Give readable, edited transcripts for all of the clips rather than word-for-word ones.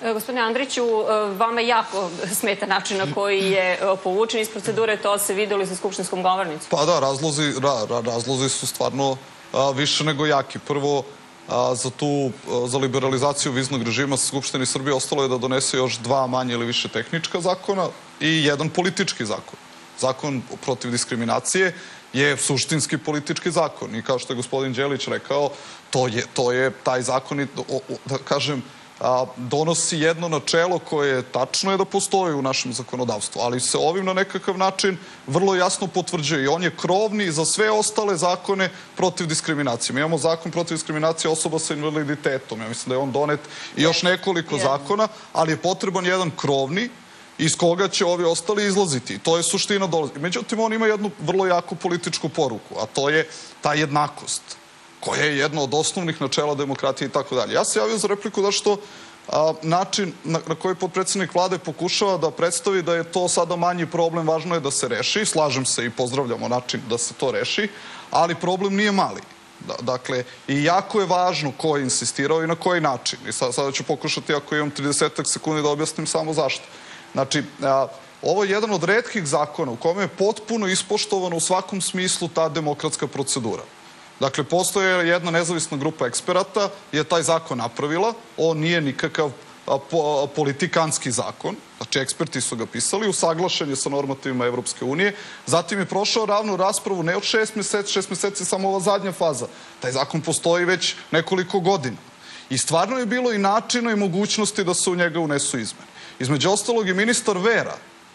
Gospodine Andriću, vama jako smeta način na koji je povučen iz procedure, to se vidjeli sa skupštinskom govornicom. Pa da, razlozi su stvarno više nego jaki. Prvo, za liberalizaciju viznog režima Skupštini Srbije ostalo je da donese još 2 manje ili više tehnička zakona i jedan politički zakon. Zakon protiv diskriminacije je suštinski politički zakon i kao što je gospodin Đelić rekao, taj zakon, da kažem, donosi jedno načelo koje je tačno da postoji u našem zakonodavstvu, ali se ovim na nekakav način vrlo jasno potvrđuje i on je krovni za sve ostale zakone protiv diskriminacije. Mi imamo zakon protiv diskriminacije osoba sa invaliditetom, ja mislim da je on donet i još nekoliko zakona, ali je potreban jedan krovni iz koga će ovi ostali izlaziti. To je suština dolazi. Međutim, on ima jednu vrlo jaku političku poruku, a to je ta jednakost, koja je jedno od osnovnih načela demokratije i tako dalje. Ja se javio za repliku da što način na koji potpredsjednik vlade pokušava da predstavi da je to sada manji problem, važno je da se reši. Slažem se i pozdravljamo način da se to reši, ali problem nije mali. Dakle, i jako je važno ko je insistirao i na koji način. I sada ću pokušati, ako imam 30 sekundi, da objasnim samo zašto. Znači, ovo je jedan od retkih zakona u kome je potpuno ispoštovano u svakom smislu ta demokratska procedura. Dakle, postoje jedna nezavisna grupa eksperata, je taj zakon napravila, on nije nikakav politikanski zakon, znači eksperti su ga pisali, usaglašen je sa normativima Evropske unije, zatim je prošao ravnu raspravu ne od 6 meseci, 6 meseci je samo ova zadnja faza, taj zakon postoji već nekoliko godina i stvarno je bilo i načina i mogućnosti da se u njega unesu izmene. Između ostalog i ministar vera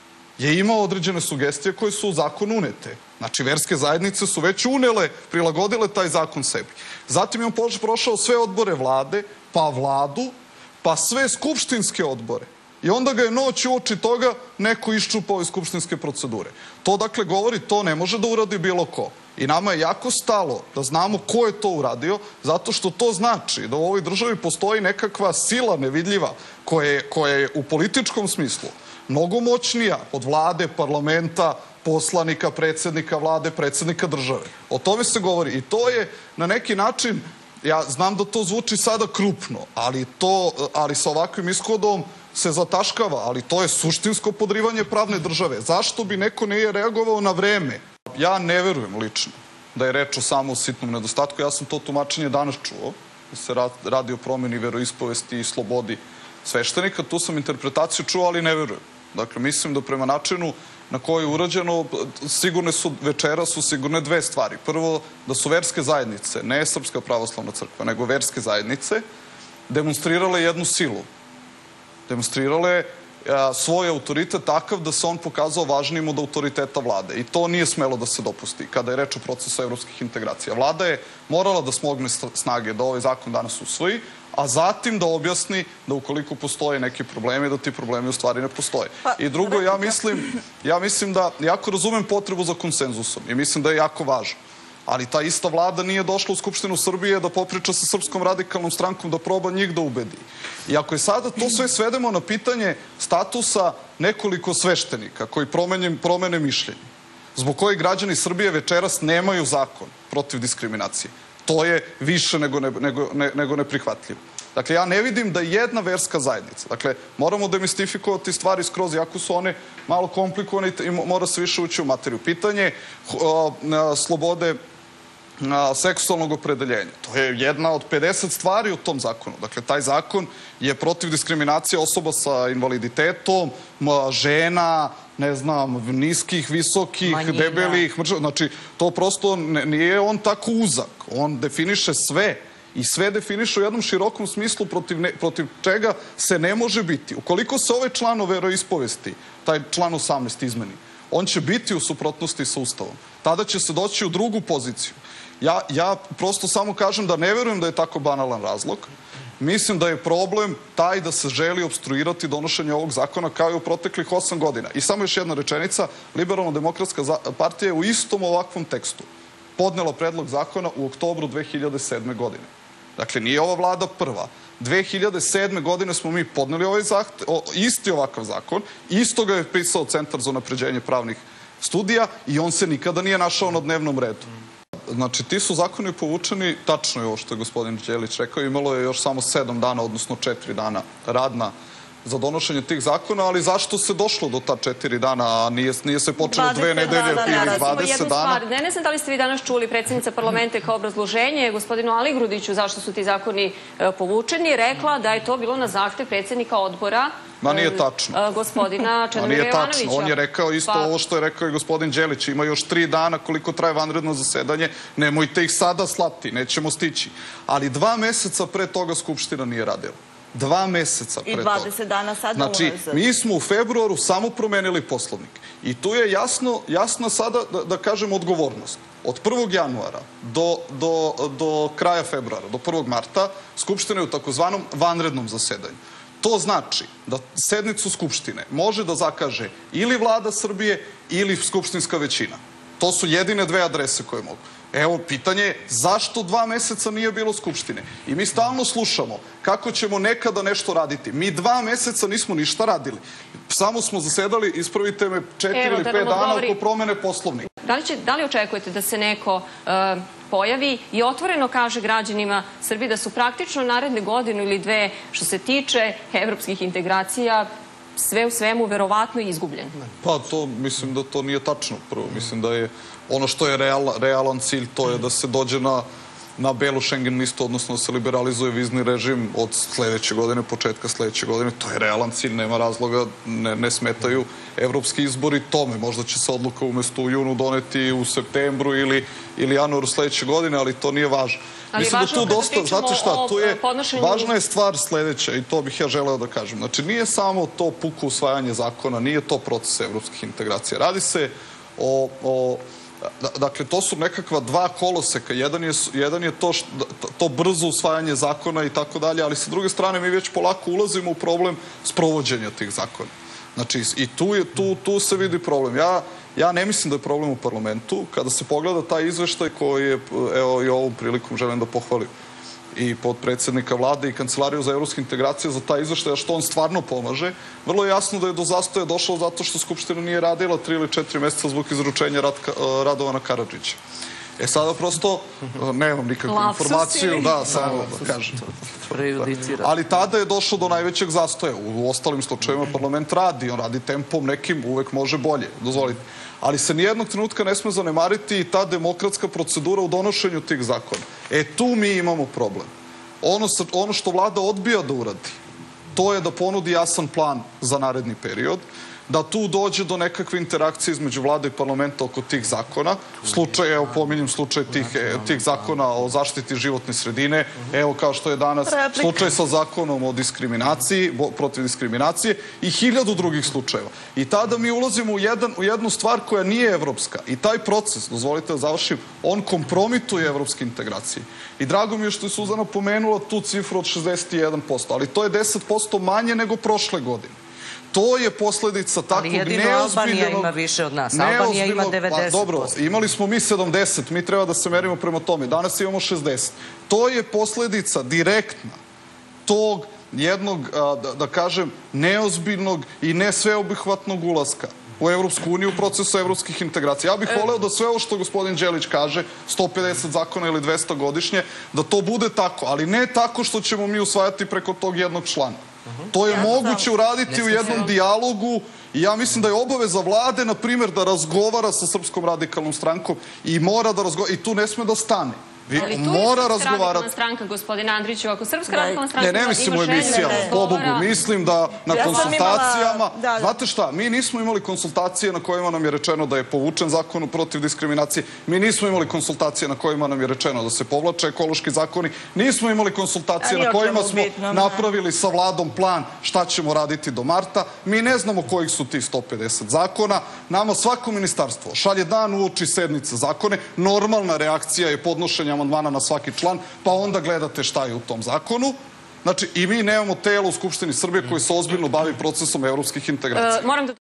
je imao određene sugestije koje su u zakon unete. Znači, verske zajednice su već unele, prilagodile taj zakon sebi. Zatim je on prošao sve odbore vlade, pa vladu, pa sve skupštinske odbore. I onda ga je noć uoči toga neko iščupao iz skupštinske procedure. To, dakle, govori, to ne može da uradi bilo ko. I nama je jako stalo da znamo ko je to uradio, zato što to znači da u ovoj državi postoji nekakva sila nevidljiva koja je u političkom smislu mnogo moćnija od vlade, parlamenta, poslanika, predsjednika vlade, predsjednika države. O tome se govori i to je na neki način, ja znam da to zvuči sada krupno, ali sa ovakvim ishodom se zataškava, ali to je suštinsko podrivanje pravne države. Zašto bi neko nije reagovao na vreme? Ja ne verujem lično da je reč o samo sitnom nedostatku. Ja sam to tumačenje danas čuo, da se radi o promjeni veroispovesti i slobodi sveštenika. Tu sam interpretaciju čuo, ali ne verujem. Dakle, mislim da prema načinu na koji je urađeno, večera su sigurne 2 stvari. Prvo, da su verske zajednice, ne Srpska pravoslavna crkva, nego verske zajednice, demonstrirale jednu silu. Demonstrirale svoj autoritet takav da se on pokazao važnijim od autoriteta vlade. I to nije smelo da se dopusti kada je reč o procesu evropskih integracija. Vlada je morala da smogne snage da ovaj zakon danas usvoji, a zatim da objasni da ukoliko postoje neki problemi, da ti problemi u stvari ne postoje. I drugo, ja mislim da jako razumem potrebu za konsenzusom i mislim da je jako važno. Ali ta ista vlada nije došla u Skupštinu Srbije da popriča sa Srpskom radikalnom strankom, da proba njih da ubedi. I ako je sada to sve svedemo na pitanje statusa nekoliko sveštenika koji promene mišljenje, zbog kojih građani Srbije večeras nemaju zakon protiv diskriminacije, to je više nego neprihvatljivo. Dakle, ja ne vidim da jedna verska zajednica, dakle, moramo demistifikovati stvari skroz, jako su one malo komplikovane i mora se više ući u materiju. Pitanje slobode seksualnog opredeljenja. To je jedna od 50 stvari u tom zakonu. Dakle, taj zakon je protiv diskriminacije osoba sa invaliditetom, žena, ne znam, niskih, visokih, debelih. Znači, to prosto nije on tako uzak. On definiše sve i sve definiše u jednom širokom smislu protiv čega se ne može biti. Ukoliko se ovaj član o veroispovesti, taj član 18 izmeni, on će biti u suprotnosti sa Ustavom. Tada će se doći u drugu poziciju. Ja prosto samo kažem da ne verujem da je tako banalan razlog. Mislim da je problem taj da se želi opstruirati donošenje ovog zakona kao i u proteklih 8 godina. I samo još jedna rečenica, Liberalno-demokratska partija je u istom ovakvom tekstu podnela predlog zakona u oktobru 2007. godine. Dakle, nije ova vlada prva. 2007. godine smo mi podneli ovaj isti ovakav zakon, isto ga je pisao Centar za unapređenje pravnih studija i on se nikada nije našao na dnevnom redu. Znači, ti su zakoni povučeni, tačno je ovo što je gospodin Đelić rekao, imalo je još samo 7 dana, odnosno 4 dana rad na za donošenje tih zakona, ali zašto se došlo do ta 4 dana, a nije se počelo 2 nedelje ili 20 dana? Ne znam da li ste vi danas čuli predsjednica parlamenta kao obrazloženje gospodinu Aligrudiću zašto su ti zakoni povučeni, rekla da je to bilo na zahtev predsjednika odbora Ma nije tačno. Gospodina Čedomira Jovanovića. Nije tačno. On je rekao isto ovo što je rekao i gospodin Đelić. Ima još 3 dana koliko traje vanredno zasedanje. Nemojte ih sada slati, nećemo stići. Ali 2 meseca pre toga Skupština nije radila. 2 meseca pre toga. I 20 dana sada unazad. Znači, mi smo u februaru samo promenili poslovnik. I tu je jasna sada, da kažem, odgovornost. Od 1. januara do kraja februara, do 1. marta, Skupština je u takozvanom vanrednom zasedanju. To znači da sednicu Skupštine može da zakaže ili Vlada Srbije ili skupštinska većina. To su jedine 2 adrese koje mogu. Evo, pitanje je zašto 2 meseca nije bilo Skupštine? I mi stalno slušamo kako ćemo nekada nešto raditi. Mi 2 meseca nismo ništa radili. Samo smo zasedali, ispravite me, 4 ili 5 dana oko promene poslovnika. Da li očekujete da se neko pojavi i otvoreno kaže građanima Srbije da su praktično naredne godinu ili 2 što se tiče evropskih integracija sve u svemu verovatno izgubljen? Pa to, mislim da to nije tačno. Prvo, mislim da je ono što je realan cilj, to je da se dođe na belu Schengen listu, odnosno da se liberalizuje vizni režim od sledeće godine, početka sledeće godine. To je realan cilj, nema razloga, ne smetaju evropski izbori tome. Možda će se odluka umesto u junu doneti u septembru ili januaru sledeće godine, ali to nije važno. Mislim da tu dosta, znate šta, tu je, važna je stvar sledeća i to bih ja želeo da kažem. Znači, nije samo to puko usvajanje zakona, nije to proces evropskih integracija. Radi se dakle, to su nekakva 2 koloseka. Jedan je to brzo usvajanje zakona i tako dalje, ali sa druge strane mi već polako ulazimo u problem sprovođenja tih zakona. Znači, i tu se vidi problem. Ja ne mislim da je problem u parlamentu. Kada se pogleda taj izveštaj koji je, evo i ovom prilikom želim da pohvalim i podpredsednika vlade i Kancelariju za evropske integracije za taj izveštaj, a što on stvarno pomaže, vrlo je jasno da je do zastoja došlo zato što Skupština nije radila 3 ili 4 meseca zbog izručenja Radovana Karadžića. Sada prosto nemam nikakvu informaciju, da, samo da kažem. Ali tada je došlo do najvećeg zastoja. U ostalim slučajevima parlament radi, on radi tempom nekim, uvek može bolje, dozvolite. Ali se nijednog trenutka ne sme zanemariti i ta demokratska procedura u donošenju tih zakona. Tu mi imamo problem. Ono što vlada odbija da uradi, to je da ponudi jasan plan za naredni period, da tu dođe do nekakve interakcije između vlade i parlamenta oko tih zakona. Evo, pominjem slučaj tih zakona o zaštiti životne sredine, evo kao što je danas slučaj sa zakonom o diskriminaciji, protiv diskriminacije i 1000 drugih slučajeva. I tada mi ulazimo u jednu stvar koja nije evropska. I taj proces, dozvolite da završim, on kompromituje evropske integracije. I drago mi je što je Suzana pomenula tu cifru od 61%, ali to je 10% manje nego prošle godine. To je posledica takvog neozbiljnog... Ali jedino Albanija ima više od nas. Albanija ima 90%. Dobro, imali smo mi 70, mi treba da se merimo prema tome. Danas imamo 60. To je posledica direktna tog jednog, da kažem, neozbiljnog i ne sveobuhvatnog ulaska u Evropsku uniju, u procesu evropskih integracija. Ja bih voleo da sve ovo što gospodin Đelić kaže, 150 zakona ili 200 godišnje, da to bude tako, ali ne tako što ćemo mi usvajati preko tog jednog člana. To je moguće uraditi u jednom dijalogu i ja mislim da je obaveza vlade, na primjer, da razgovara sa Srpskom radikalnom strankom i mora da razgovara, i tu ne sme da stane. Mora razgovarati. Ali tu je Srpska radikalna stranka, gospodine Andriću, ako Srpska radikalna stranka ima želje... Ne mislim u emisijama, pobogu, mislim da na konsultacijama... Znate šta, mi nismo imali konsultacije na kojima nam je rečeno da je povučen zakon protiv diskriminacije, mi nismo imali konsultacije na kojima nam je rečeno da se povlače ekološki zakoni, nismo imali konsultacije na kojima smo napravili sa vladom plan šta ćemo raditi do marta, mi ne znamo kojih su tih 150 zakona, nama svako ministarstvo šalje dan uoči sednice zakone, normalna reakcija je podnošenja amandmana na svaki član, pa onda gledate šta je u tom zakonu. Znači, i mi nemamo telo u Skupštini Srbije koji se ozbiljno bavi procesom evropskih integracija.